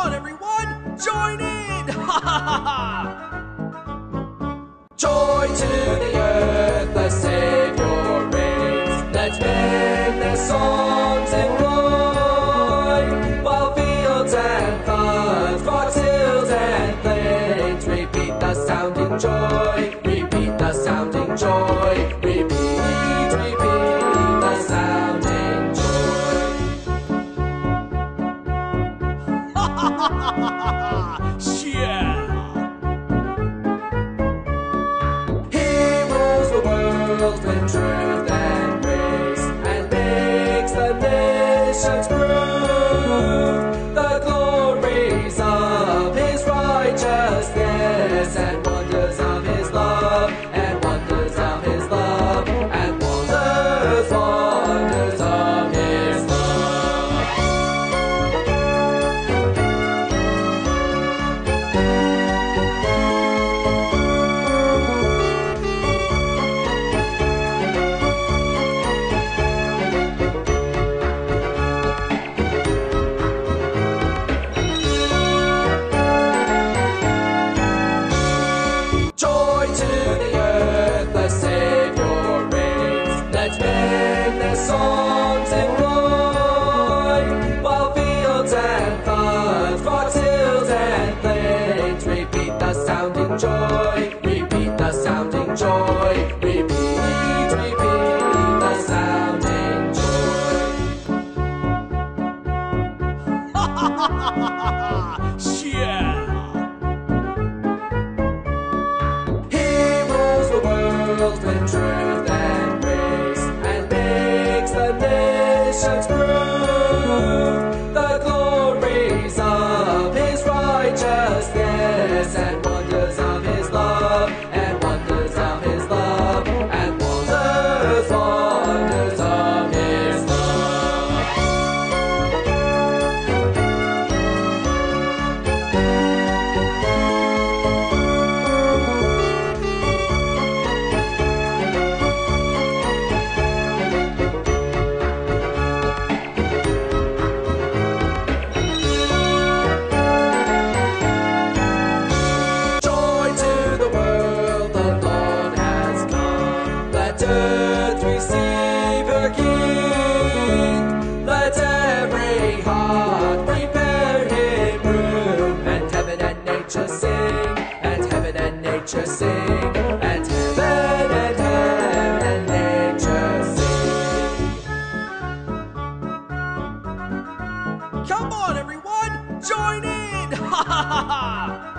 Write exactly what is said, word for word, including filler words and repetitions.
on, everyone, join in! Ha ha ha ha! Joy to the earth, the Savior reigns. Let's make their songs employ, while fields and floods, fox hills and plains repeat the sounding joy, repeat the sounding joy, repeat, repeat the sounding joy. Ha ha ha ha ha ha! Yeah! With truth and grace, and makes the nations prove the glories of his righteousness, and wonders of his love, and wonders of his love, and wonders, wonders of his songs employ, while fields and floods, fox hills and plains repeat the sounding joy, repeat the sounding joy, repeat, repeat the sounding joy. Ha ha ha ha ha ha! Yeah! He rules the world with truth and grace, the nations prove the glories of his righteousness, and wonders of his love, and wonders of his love, and wonders, wonders of his earth receive her King. Let every heart prepare him room, and heaven and nature sing, and heaven and nature sing, and heaven and heaven and nature sing. Come on, everyone, join in! Ha ha ha ha!